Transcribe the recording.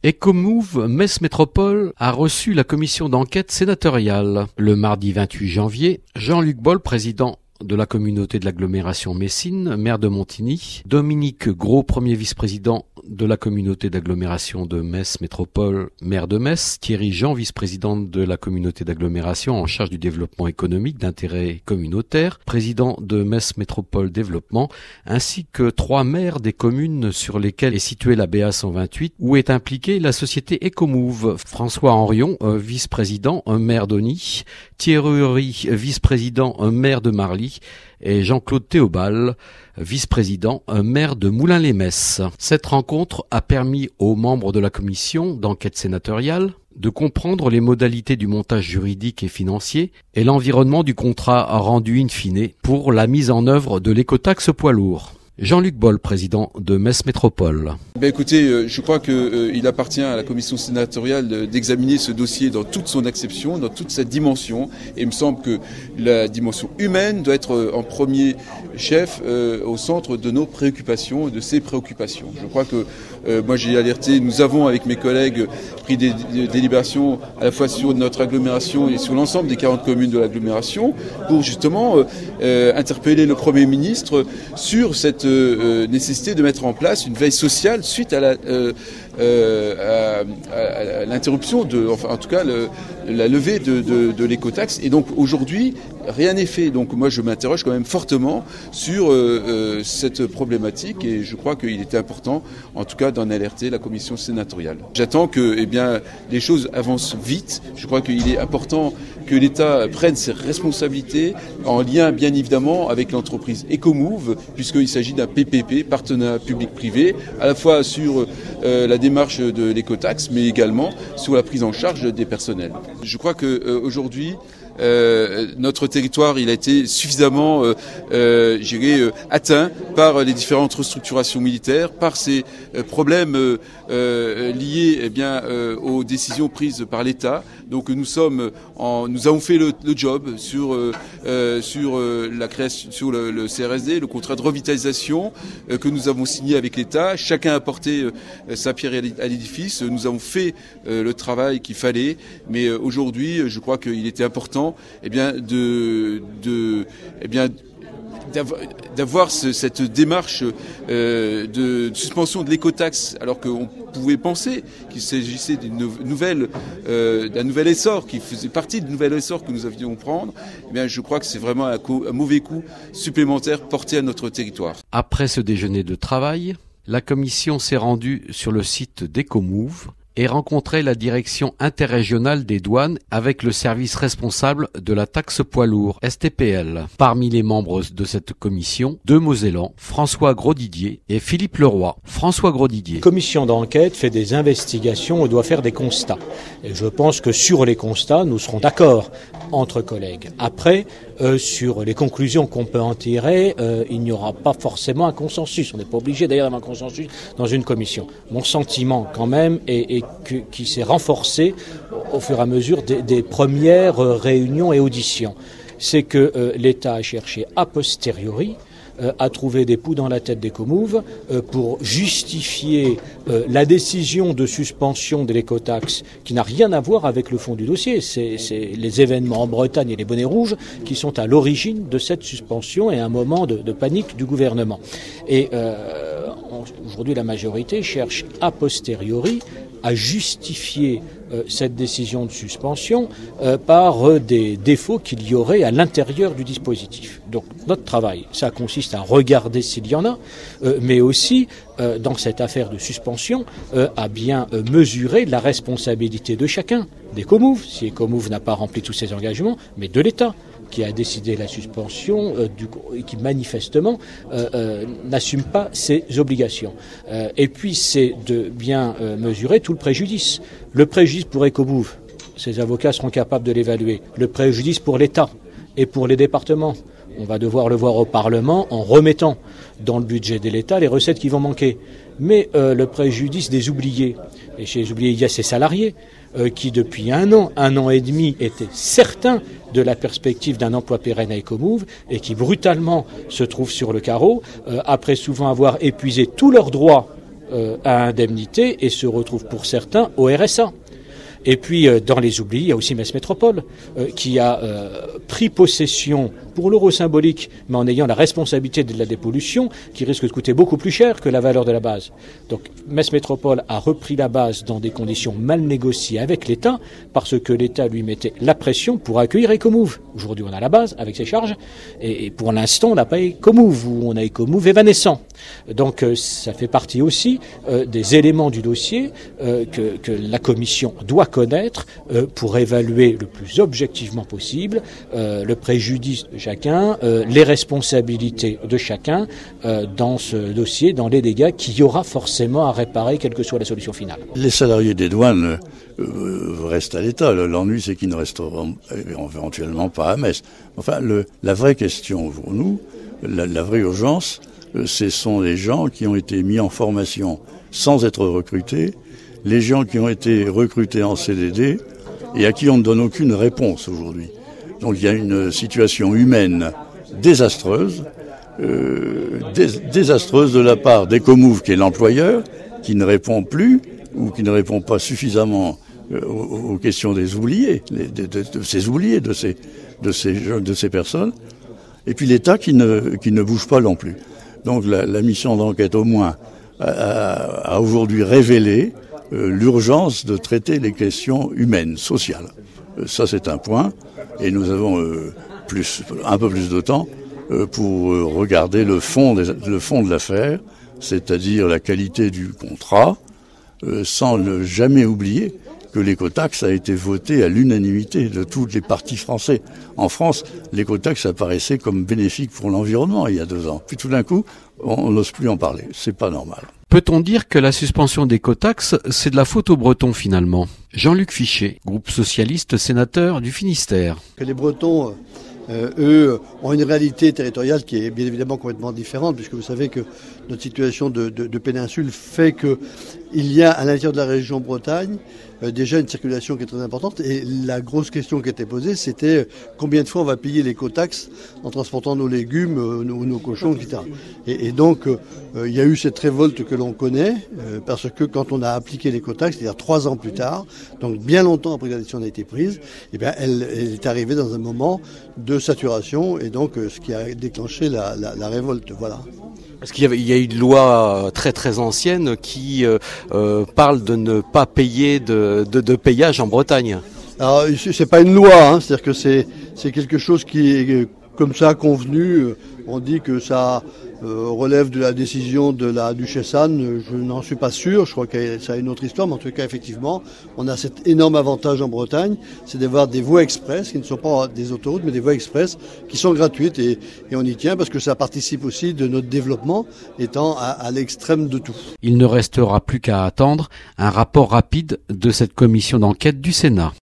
Ecomove Metz Métropole a reçu la commission d'enquête sénatoriale. Le mardi 28 janvier, Jean-Luc Boll, président de la communauté de l'agglomération Messine, maire de Montigny, Dominique Gros, premier vice-président de la communauté d'agglomération de Metz Métropole, maire de Metz, Thierry Jean, vice-président de la communauté d'agglomération en charge du développement économique d'intérêt communautaire, président de Metz Métropole Développement, ainsi que 3 maires des communes sur lesquelles est située la BA 128, où est impliquée la société Ecomove. François Henrion, vice-président, maire d'Ony, Thierry Uri, vice-président, maire de Marly, et Jean-Claude Théobald, vice-président, maire de Moulins-les-Metz. Cette rencontre a permis aux membres de la commission d'enquête sénatoriale de comprendre les modalités du montage juridique et financier et l'environnement du contrat rendu in fine pour la mise en œuvre de l'écotaxe poids lourd. Jean-Luc Boll, président de Metz Métropole. Écoutez, je crois qu'il appartient à la commission sénatoriale d'examiner ce dossier dans toute son acception, dans toute sa dimension. Et il me semble que la dimension humaine doit être en premier chef au centre de nos préoccupations et de ses préoccupations. Je crois que moi j'ai alerté, nous avons avec mes collègues pris des délibérations à la fois sur notre agglomération et sur l'ensemble des 40 communes de l'agglomération pour justement interpeller le Premier ministre sur cette nécessité de mettre en place une veille sociale suite à l'interruption, en tout cas la levée de l'écotaxe. Et donc aujourd'hui, rien n'est fait. Donc moi je m'interroge quand même fortement sur cette problématique et je crois qu'il était important, en tout cas, d'en alerter la commission sénatoriale. J'attends que les choses avancent vite. Je crois qu'il est important que l'État prenne ses responsabilités en lien bien évidemment avec l'entreprise Ecomove, puisqu'il s'agit d'un PPP, partenariat public-privé, à la fois sur la démarche de l'écotaxe, mais également sur la prise en charge des personnels. Je crois qu'aujourd'hui, notre territoire il a été suffisamment atteint par les différentes restructurations militaires, par ces problèmes liés aux décisions prises par l'État. Donc nous avons fait le job sur la création, sur le CRSD, le contrat de revitalisation que nous avons signé avec l'État. Chacun a apporté sa pierre à l'édifice. Nous avons fait le travail qu'il fallait, mais aujourd'hui je crois qu'il était important d'avoir cette démarche de suspension de l'écotaxe, alors qu'on pouvait penser qu'il s'agissait d'un nouvel essor, qui faisait partie du nouvel essor que nous avions prendre. Je crois que c'est vraiment un mauvais coup supplémentaire porté à notre territoire. Après ce déjeuner de travail, la commission s'est rendue sur le site d'Ecomove et rencontrait la direction interrégionale des douanes avec le service responsable de la taxe poids lourd, STPL. Parmi les membres de cette commission, 2 Mosellans, François Grosdidier et Philippe Leroy. François Grosdidier. La commission d'enquête fait des investigations et doit faire des constats. Et je pense que sur les constats, nous serons d'accord entre collègues. Après, sur les conclusions qu'on peut en tirer, il n'y aura pas forcément un consensus. On n'est pas obligé d'ailleurs d'avoir un consensus dans une commission. Mon sentiment quand même est qui s'est renforcé au fur et à mesure des premières réunions et auditions. C'est que l'État a cherché a posteriori à trouver des poux dans la tête d'Ecomove pour justifier la décision de suspension de l'écotaxe qui n'a rien à voir avec le fond du dossier. C'est les événements en Bretagne et les bonnets rouges qui sont à l'origine de cette suspension et un moment de panique du gouvernement. Et aujourd'hui, la majorité cherche a posteriori à justifier cette décision de suspension par des défauts qu'il y aurait à l'intérieur du dispositif. Donc notre travail, ça consiste à regarder s'il y en a, mais aussi dans cette affaire de suspension, à bien mesurer la responsabilité de chacun, d'Ecomove, si Ecomove n'a pas rempli tous ses engagements, mais de l'État, qui a décidé la suspension et qui manifestement n'assume pas ses obligations. Et puis c'est de bien mesurer tout le préjudice. Le préjudice pour Ecomove, ces avocats seront capables de l'évaluer. Le préjudice pour l'État et pour les départements. On va devoir le voir au Parlement en remettant dans le budget de l'État les recettes qui vont manquer. Mais le préjudice des oubliés, et chez les oubliés il y a ces salariés qui depuis un an et demi étaient certains de la perspective d'un emploi pérenne à Ecomove et qui brutalement se trouvent sur le carreau, après souvent avoir épuisé tous leurs droits à indemnité et se retrouvent pour certains au RSA. Et puis, dans les oubliés, il y a aussi Metz Métropole, qui a pris possession, pour l'euro symbolique, mais en ayant la responsabilité de la dépollution, qui risque de coûter beaucoup plus cher que la valeur de la base. Donc, Metz Métropole a repris la base dans des conditions mal négociées avec l'État, parce que l'État lui mettait la pression pour accueillir Ecomove. Aujourd'hui, on a la base, avec ses charges, et pour l'instant, on n'a pas Ecomove, ou on a Ecomove évanescent. Donc, ça fait partie aussi des éléments du dossier que la Commission doit connaître pour évaluer le plus objectivement possible le préjudice de chacun, les responsabilités de chacun dans ce dossier, dans les dégâts qu'il y aura forcément à réparer, quelle que soit la solution finale. Les salariés des douanes restent à l'État. L'ennui, c'est qu'ils ne resteront éventuellement pas à Metz. Enfin, la vraie question pour nous, la vraie urgence, ce sont les gens qui ont été mis en formation sans être recrutés, les gens qui ont été recrutés en CDD et à qui on ne donne aucune réponse aujourd'hui. Donc il y a une situation humaine désastreuse, désastreuse de la part d'Ecomove, qui est l'employeur, qui ne répond plus ou qui ne répond pas suffisamment aux questions des oubliés, de ces oubliés, de ces personnes, et puis l'État qui ne bouge pas non plus. Donc la mission d'enquête au moins a aujourd'hui révélé l'urgence de traiter les questions humaines, sociales. Ça, c'est un point. Et nous avons un peu plus de temps pour regarder le fond de l'affaire, c'est-à-dire la qualité du contrat, sans ne jamais oublier que l'écotaxe a été voté à l'unanimité de tous les partis français. En France, l'écotaxe apparaissait comme bénéfique pour l'environnement il y a 2 ans. Puis tout d'un coup, on n'ose plus en parler. C'est pas normal. Peut-on dire que la suspension d'écotaxe, c'est de la faute aux Bretons finalement? Jean-Luc Fichet, groupe socialiste, sénateur du Finistère. Que les Bretons, eux, ont une réalité territoriale qui est bien évidemment complètement différente, puisque vous savez que notre situation de péninsule fait qu'il y a à l'intérieur de la région Bretagne déjà une circulation qui est très importante. Et la grosse question qui était posée, c'était combien de fois on va payer l'écotaxe en transportant nos légumes ou nos cochons, etc. Et donc, il y a eu cette révolte que l'on connaît, parce que quand on a appliqué l'écotaxe, c'est-à-dire 3 ans plus tard, donc bien longtemps après que la décision a été prise, eh bien, elle est arrivée dans un moment de saturation, et donc ce qui a déclenché la révolte. Voilà. Parce qu'il y a eu une loi très très ancienne qui parle de ne pas payer de péage en Bretagne. Alors c'est pas une loi, hein, c'est-à-dire que c'est quelque chose qui est comme ça convenu. On dit que ça relève de la décision de la duchesse Anne. Je n'en suis pas sûr, je crois que ça a une autre histoire, mais en tout cas effectivement, on a cet énorme avantage en Bretagne, c'est d'avoir des voies express qui ne sont pas des autoroutes, mais des voies express qui sont gratuites, et on y tient parce que ça participe aussi de notre développement, étant à l'extrême de tout. Il ne restera plus qu'à attendre un rapport rapide de cette commission d'enquête du Sénat.